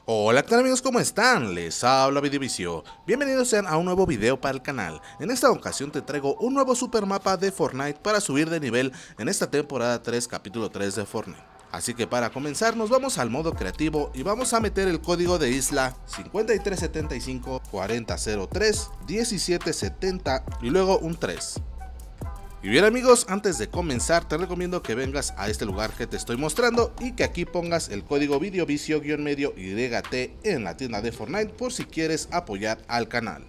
Hola, ¿qué tal amigos? ¿Cómo están? Les habla Videovicio. Bienvenidos sean a un nuevo video para el canal. En esta ocasión te traigo un nuevo super mapa de Fortnite para subir de nivel en esta temporada 3, capítulo 3 de Fortnite. Así que para comenzar nos vamos al modo creativo y vamos a meter el código de isla 5375 4003 1770 y luego un 3. Y bien amigos, antes de comenzar te recomiendo que vengas a este lugar que te estoy mostrando y que aquí pongas el código videovicio-medio YT en la tienda de Fortnite por si quieres apoyar al canal.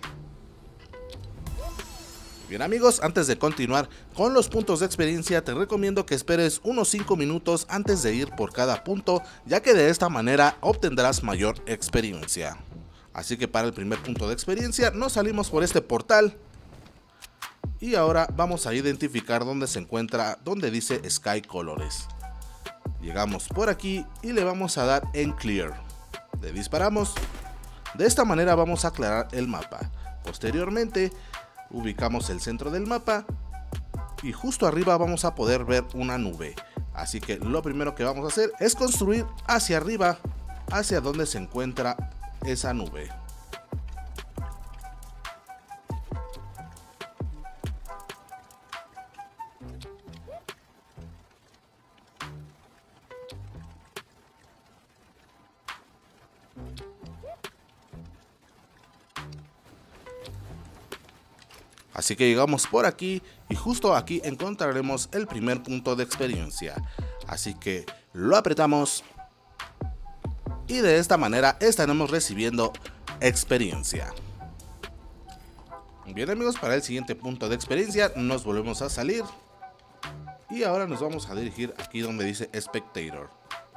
Bien amigos, antes de continuar con los puntos de experiencia te recomiendo que esperes unos 5 minutos antes de ir por cada punto, ya que de esta manera obtendrás mayor experiencia. Así que para el primer punto de experiencia nos salimos por este portal. Y ahora vamos a identificar dónde se encuentra, donde dice Sky Colors. Llegamos por aquí y le vamos a dar en Clear. Le disparamos. De esta manera vamos a aclarar el mapa. Posteriormente ubicamos el centro del mapa y justo arriba vamos a poder ver una nube. Así que lo primero que vamos a hacer es construir hacia arriba, hacia donde se encuentra esa nube. Así que llegamos por aquí y justo aquí encontraremos el primer punto de experiencia. Así que lo apretamos y de esta manera estaremos recibiendo experiencia. Bien amigos, para el siguiente punto de experiencia nos volvemos a salir y ahora nos vamos a dirigir aquí donde dice Spectator.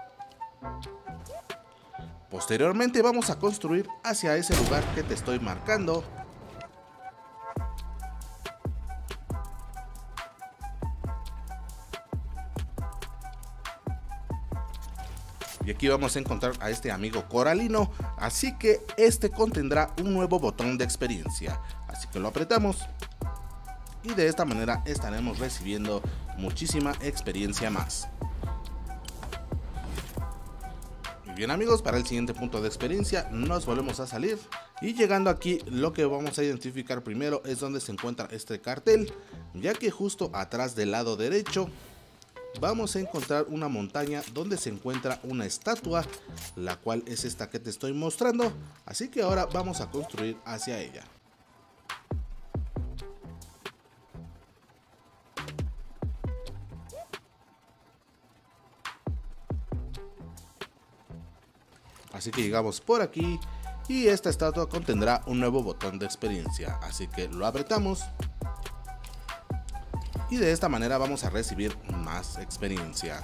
Posteriormente vamos a construir hacia ese lugar que te estoy marcando. Y aquí vamos a encontrar a este amigo coralino, así que este contendrá un nuevo botón de experiencia. Así que lo apretamos y de esta manera estaremos recibiendo muchísima experiencia más. Muy bien amigos, para el siguiente punto de experiencia nos volvemos a salir. Y llegando aquí lo que vamos a identificar primero es donde se encuentra este cartel, ya que justo atrás del lado derecho vamos a encontrar una montaña donde se encuentra una estatua, la cual es esta que te estoy mostrando, así que ahora vamos a construir hacia ella. Así que llegamos por aquí y esta estatua contendrá un nuevo botón de experiencia, así que lo apretamos. Y de esta manera vamos a recibir más experiencia.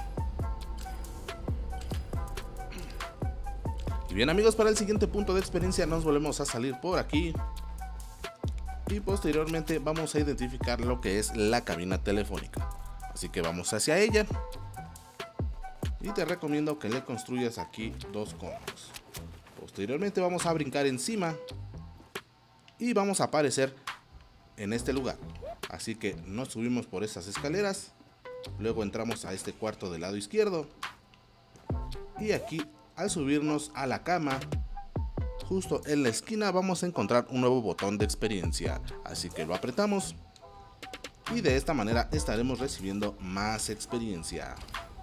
Y bien amigos, para el siguiente punto de experiencia nos volvemos a salir por aquí. Y posteriormente vamos a identificar lo que es la cabina telefónica. Así que vamos hacia ella. Y te recomiendo que le construyas aquí dos conos. Posteriormente vamos a brincar encima. Y vamos a aparecer en este lugar. Así que nos subimos por esas escaleras, luego entramos a este cuarto del lado izquierdo y aquí al subirnos a la cama, justo en la esquina vamos a encontrar un nuevo botón de experiencia, así que lo apretamos y de esta manera estaremos recibiendo más experiencia.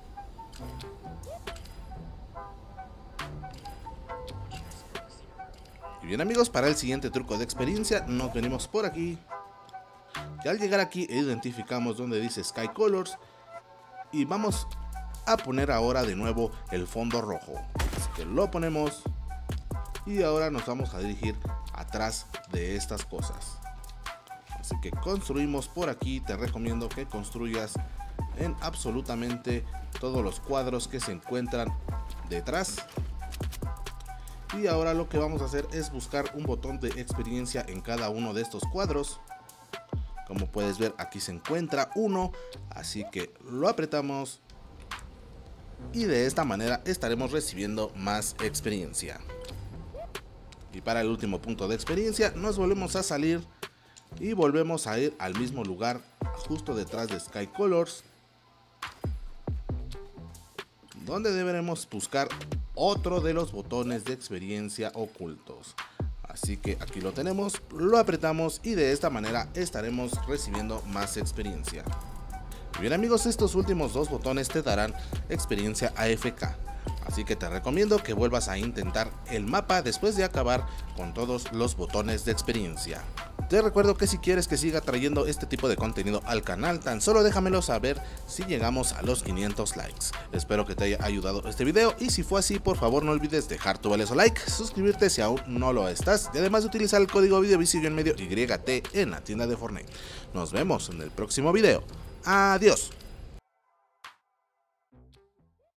Y bien amigos, para el siguiente truco de experiencia nos venimos por aquí. Y al llegar aquí identificamos donde dice Sky Colors y vamos a poner ahora de nuevo el fondo rojo. Así que lo ponemos y ahora nos vamos a dirigir atrás de estas cosas. Así que construimos por aquí, te recomiendo que construyas en absolutamente todos los cuadros que se encuentran detrás. Y ahora lo que vamos a hacer es buscar un botón de experiencia en cada uno de estos cuadros. Como puedes ver, aquí se encuentra uno, así que lo apretamos y de esta manera estaremos recibiendo más experiencia. Y para el último punto de experiencia nos volvemos a salir y volvemos a ir al mismo lugar justo detrás de Sky Colors, donde deberemos buscar otro de los botones de experiencia ocultos. Así que aquí lo tenemos, lo apretamos y de esta manera estaremos recibiendo más experiencia. Bien amigos, estos últimos dos botones te darán experiencia AFK. Así que te recomiendo que vuelvas a intentar el mapa después de acabar con todos los botones de experiencia. Te recuerdo que si quieres que siga trayendo este tipo de contenido al canal, tan solo déjamelo saber si llegamos a los 500 likes. Espero que te haya ayudado este video y si fue así, por favor no olvides dejar tu valioso like, suscribirte si aún no lo estás y además de utilizar el código videovicio-YT en la tienda de Fortnite. Nos vemos en el próximo video. Adiós.